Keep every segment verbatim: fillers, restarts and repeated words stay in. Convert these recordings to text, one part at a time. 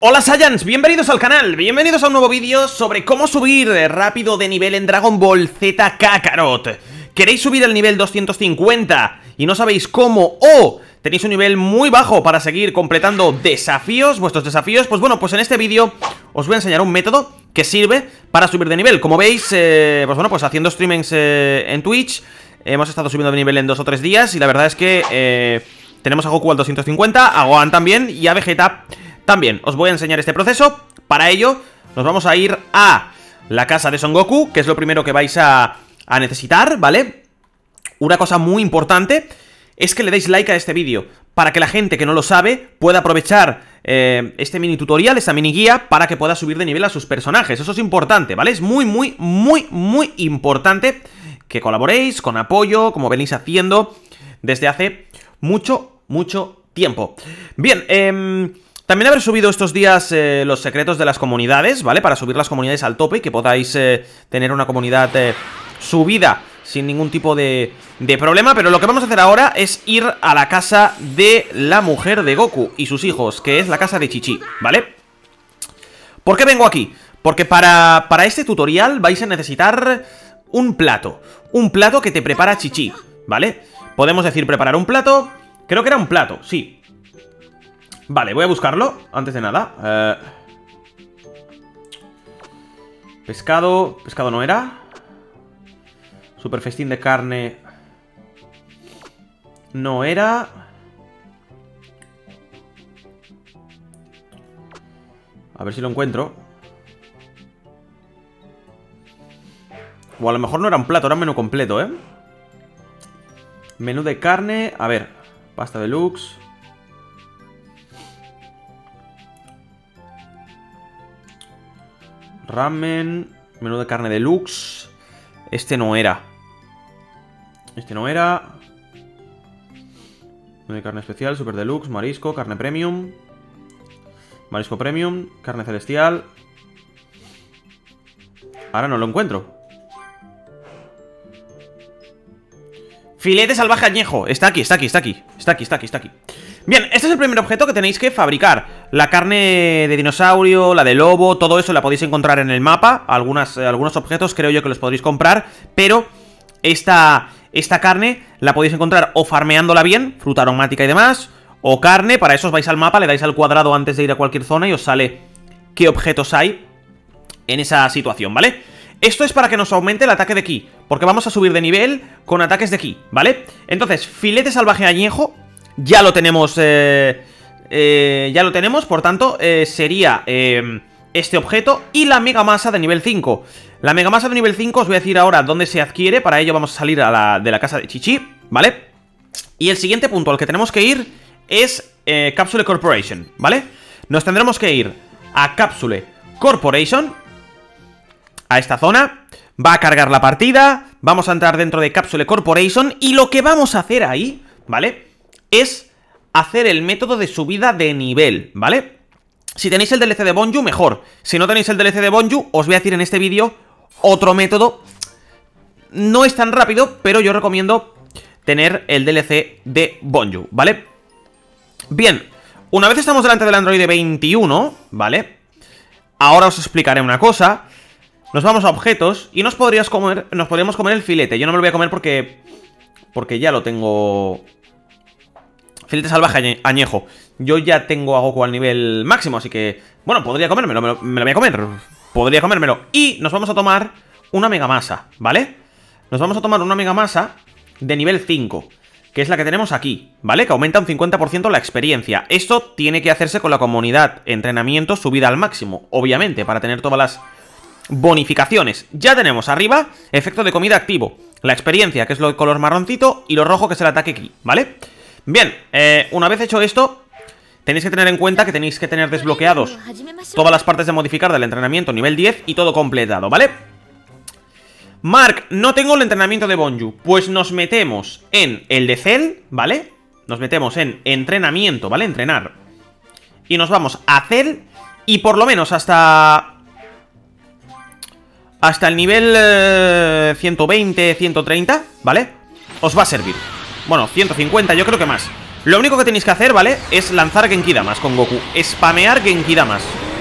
Hola Saiyans, bienvenidos al canal, bienvenidos a un nuevo vídeo sobre cómo subir rápido de nivel en Dragon Ball Z Kakarot. ¿Queréis subir al nivel doscientos cincuenta y no sabéis cómo? ¿O tenéis un nivel muy bajo para seguir completando desafíos, vuestros desafíos? Pues bueno, pues en este vídeo os voy a enseñar un método que sirve para subir de nivel. Como veis, eh, pues bueno, pues haciendo streamings eh, en Twitch, hemos estado subiendo de nivel en dos o tres días y la verdad es que eh, tenemos a Goku al doscientos cincuenta, a Gohan también y a Vegeta también. Os voy a enseñar este proceso. Para ello nos vamos a ir a la casa de Son Goku, que es lo primero que vais a, a necesitar, ¿vale? Una cosa muy importante es que le deis like a este vídeo, para que la gente que no lo sabe pueda aprovechar eh, este mini tutorial, esta mini guía, para que pueda subir de nivel a sus personajes. Eso es importante, ¿vale? Es muy, muy, muy, muy importante que colaboréis con apoyo, como venís haciendo desde hace mucho, mucho tiempo. Bien, eh... también haber subido estos días eh, los secretos de las comunidades, ¿vale? Para subir las comunidades al tope y que podáis eh, tener una comunidad eh, subida sin ningún tipo de, de problema. Pero lo que vamos a hacer ahora es ir a la casa de la mujer de Goku y sus hijos, que es la casa de Chi-Chi, ¿vale? ¿Por qué vengo aquí? Porque para, para este tutorial vais a necesitar un plato. Un plato que te prepara Chi-Chi, ¿vale? Podemos decir preparar un plato. Creo que era un plato, sí. Vale, voy a buscarlo, antes de nada. eh... Pescado, pescado no era. Super festín de carne no era. A ver si lo encuentro. O a lo mejor no era un plato, era un menú completo, ¿eh? Menú de carne, a ver. Pasta deluxe. Ramen, menú de carne deluxe. Este no era. Este no era. Menú de carne especial, super deluxe, marisco, carne premium. Marisco premium, carne celestial. Ahora no lo encuentro. Filete salvaje añejo. Está aquí, está aquí, está aquí. Está aquí, está aquí, está aquí. Bien, este es el primer objeto que tenéis que fabricar. La carne de dinosaurio, la de lobo, todo eso la podéis encontrar en el mapa. Algunas, eh, algunos objetos creo yo que los podréis comprar. Pero esta, esta carne la podéis encontrar o farmeándola bien, fruta aromática y demás. O carne, para eso os vais al mapa, le dais al cuadrado antes de ir a cualquier zona y os sale qué objetos hay en esa situación, ¿vale? Esto es para que nos aumente el ataque de ki, porque vamos a subir de nivel con ataques de ki, ¿vale? Entonces, filete salvaje añejo ya lo tenemos, eh, eh, ya lo tenemos, por tanto, eh, sería eh, este objeto y la mega masa de nivel cinco. La mega masa de nivel cinco os voy a decir ahora dónde se adquiere. Para ello vamos a salir a la, de la casa de Chi-Chi, ¿vale? Y el siguiente punto al que tenemos que ir es eh, Capsule Corporation, ¿vale? Nos tendremos que ir a Capsule Corporation, a esta zona. Va a cargar la partida, vamos a entrar dentro de Capsule Corporation y lo que vamos a hacer ahí, ¿vale? Es hacer el método de subida de nivel, ¿vale? Si tenéis el D L C de Bonju, mejor. Si no tenéis el D L C de Bonju, os voy a decir en este vídeo otro método. No es tan rápido, pero yo recomiendo tener el D L C de Bonju, ¿vale? Bien, una vez estamos delante del Android veintiuno, ¿vale? Ahora os explicaré una cosa. Nos vamos a objetos y nos podrías comer, nos podríamos comer el filete. Yo no me lo voy a comer porque porque ya lo tengo. Filete salvaje añejo. Yo ya tengo a Goku al nivel máximo, así que, bueno, podría comérmelo, me lo, me lo voy a comer. Podría comérmelo. Y nos vamos a tomar una mega masa, ¿vale? Nos vamos a tomar una mega masa de nivel cinco, que es la que tenemos aquí, ¿vale? Que aumenta un cincuenta por ciento la experiencia. Esto tiene que hacerse con la comunidad entrenamiento subida al máximo, obviamente, para tener todas las bonificaciones. Ya tenemos arriba efecto de comida activo, la experiencia, que es lo de color marroncito, y lo rojo, que es el ataque ki, ¿vale? Bien, eh, una vez hecho esto, tenéis que tener en cuenta que tenéis que tener desbloqueados todas las partes de modificar del entrenamiento nivel diez y todo completado, ¿vale? Mark, no tengo el entrenamiento de Bonju. Pues nos metemos en el de Cell, ¿vale? Nos metemos en entrenamiento, ¿vale? Entrenar. Y nos vamos a Cell y por lo menos hasta... Hasta el nivel eh, ciento veinte, ciento treinta, ¿vale? Os va a servir. Bueno, ciento cincuenta, yo creo que más. Lo único que tenéis que hacer, ¿vale? Es lanzar Genkidamas con Goku. Spamear Genkidamas.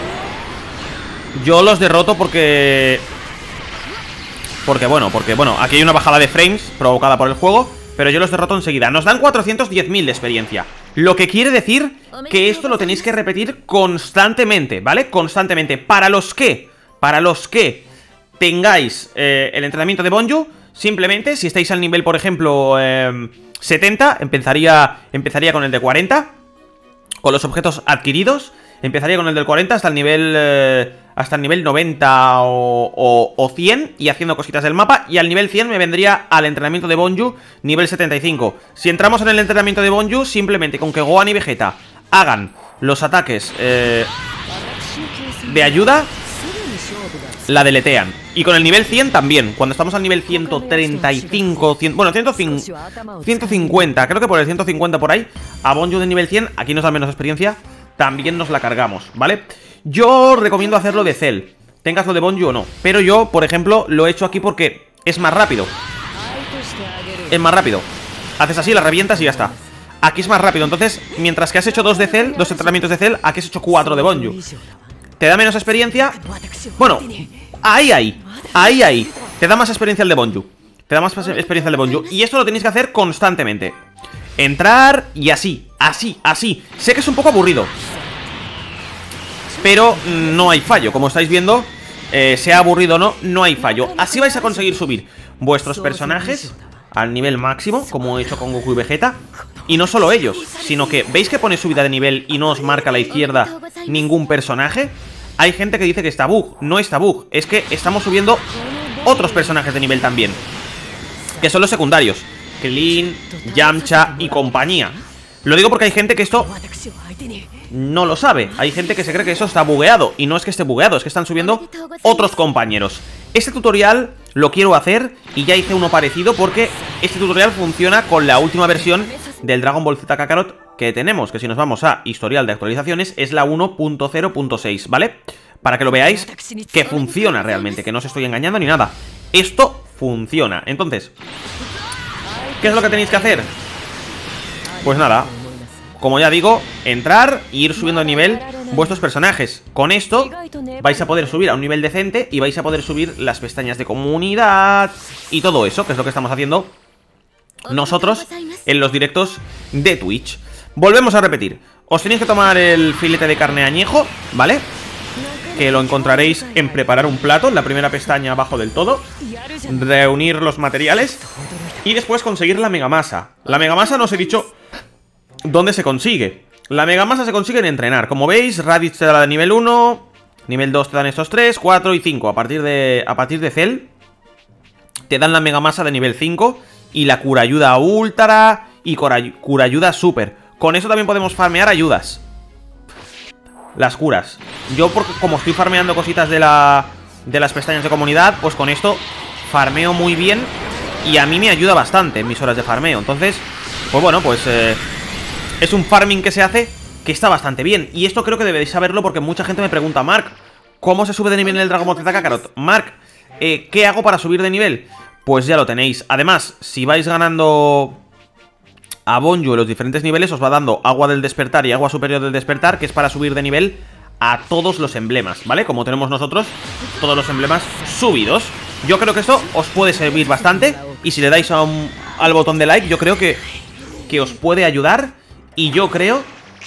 Yo los derroto porque... Porque, bueno, porque, bueno, aquí hay una bajada de frames provocada por el juego, pero yo los derroto enseguida. Nos dan cuatrocientos diez mil de experiencia. Lo que quiere decir que esto lo tenéis que repetir constantemente, ¿vale? Constantemente. Para los que, para los que tengáis eh, el entrenamiento de Bonju, simplemente, si estáis al nivel, por ejemplo, eh, setenta, empezaría, empezaría con el de cuarenta, con los objetos adquiridos. Empezaría con el del cuarenta hasta el nivel eh, hasta el nivel noventa o, o, o cien, y haciendo cositas del mapa. Y al nivel cien me vendría al entrenamiento de Bonju nivel setenta y cinco. Si entramos en el entrenamiento de Bonju, simplemente con que Gohan y Vegeta hagan los ataques eh, de ayuda, la deletean. Y con el nivel cien también. Cuando estamos al nivel ciento treinta y cinco, cien, bueno, ciento cincuenta, creo que por el ciento cincuenta por ahí, a Bonju de nivel cien, aquí nos da menos experiencia, también nos la cargamos, ¿vale? Yo recomiendo hacerlo de Cell, tengas lo de Bonju o no. Pero yo, por ejemplo, lo he hecho aquí porque es más rápido. Es más rápido. Haces así, la revientas y ya está. Aquí es más rápido, entonces, mientras que has hecho dos de Cell, dos entrenamientos de Cell, aquí has hecho cuatro de Bonju. Te da menos experiencia. Bueno, ahí, ahí, ahí, ahí. Te da más experiencia el de Bonju. Te da más experiencia el de Bonju. Y esto lo tenéis que hacer constantemente. Entrar y así, así, así. Sé que es un poco aburrido, pero no hay fallo. Como estáis viendo, eh, sea aburrido o no, no hay fallo. Así vais a conseguir subir vuestros personajes al nivel máximo, como he hecho con Goku y Vegeta. Y no solo ellos, sino que ¿veis que pone subida de nivel y no os marca a la izquierda ningún personaje? Hay gente que dice que está bug. No está bug, es que estamos subiendo otros personajes de nivel también, que son los secundarios, Krillin, Yamcha y compañía. Lo digo porque hay gente que esto no lo sabe. Hay gente que se cree que eso está bugueado. Y no es que esté bugueado, es que están subiendo otros compañeros. Este tutorial lo quiero hacer y ya hice uno parecido, porque este tutorial funciona con la última versión del Dragon Ball Z Kakarot que tenemos, que si nos vamos a historial de actualizaciones es la uno punto cero punto seis, ¿vale? Para que lo veáis que funciona realmente, que no os estoy engañando ni nada. Esto funciona. Entonces, ¿qué es lo que tenéis que hacer? Pues nada, como ya digo, entrar e ir subiendo de nivel vuestros personajes. Con esto vais a poder subir a un nivel decente y vais a poder subir las pestañas de comunidad y todo eso, que es lo que estamos haciendo nosotros en los directos de Twitch. Volvemos a repetir. Os tenéis que tomar el filete de carne añejo, ¿vale? Que lo encontraréis en preparar un plato, en la primera pestaña abajo del todo. Reunir los materiales y después conseguir la megamasa. La megamasa no os he dicho dónde se consigue. La megamasa se consigue en entrenar. Como veis, Raditz te da la de nivel uno, nivel dos te dan estos tres, cuatro y cinco. A partir de, a partir de Cell te dan la megamasa de nivel cinco y la cura ayuda ultra y cura ayuda super. Con eso también podemos farmear ayudas. Las curas. Yo, porque como estoy farmeando cositas de la de las pestañas de comunidad, pues con esto farmeo muy bien y a mí me ayuda bastante en mis horas de farmeo. Entonces, pues bueno, pues eh, es un farming que se hace que está bastante bien. Y esto creo que debéis saberlo porque mucha gente me pregunta: Mark, ¿cómo se sube de nivel en el Dragon Ball Z Kakarot? Mark, eh, ¿qué hago para subir de nivel? Pues ya lo tenéis. Además, si vais ganando a Bonju en los diferentes niveles, os va dando agua del despertar y agua superior del despertar, que es para subir de nivel a todos los emblemas, ¿vale? Como tenemos nosotros todos los emblemas subidos. Yo creo que esto os puede servir bastante. Y si le dais a un, al botón de like, yo creo que, que os puede ayudar. Y yo creo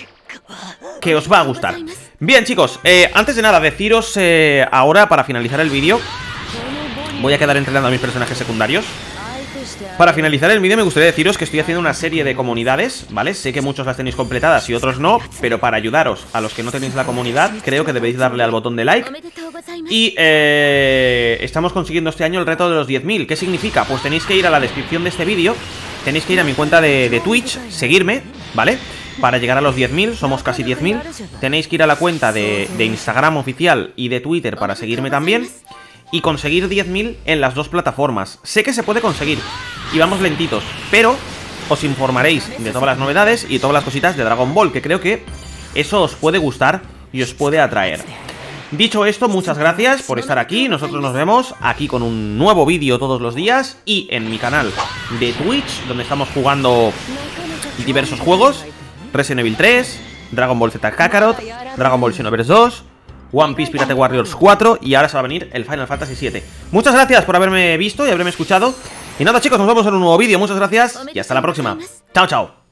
que os va a gustar. Bien, chicos, eh, antes de nada, deciros eh, ahora, para finalizar el vídeo, voy a quedar entrenando a mis personajes secundarios. Para finalizar el vídeo me gustaría deciros que estoy haciendo una serie de comunidades, ¿vale? Sé que muchos las tenéis completadas y otros no, pero para ayudaros a los que no tenéis la comunidad, creo que debéis darle al botón de like. Y eh, estamos consiguiendo este año el reto de los diez mil. ¿Qué significa? Pues tenéis que ir a la descripción de este vídeo, tenéis que ir a mi cuenta de, de Twitch, seguirme, ¿vale? Para llegar a los diez mil, somos casi diez mil. Tenéis que ir a la cuenta de, de Instagram oficial y de Twitter para seguirme también y conseguir diez mil en las dos plataformas. Sé que se puede conseguir y vamos lentitos, pero os informaréis de todas las novedades y todas las cositas de Dragon Ball, que creo que eso os puede gustar y os puede atraer. Dicho esto, muchas gracias por estar aquí. Nosotros nos vemos aquí con un nuevo vídeo todos los días y en mi canal de Twitch, donde estamos jugando diversos juegos: Resident Evil tres, Dragon Ball Z Kakarot, Dragon Ball Xenoverse dos, One Piece Pirate Warriors cuatro y ahora se va a venir el Final Fantasy siete. Muchas gracias por haberme visto y haberme escuchado. Y nada chicos, nos vemos en un nuevo vídeo. Muchas gracias y hasta la próxima. Chao, chao.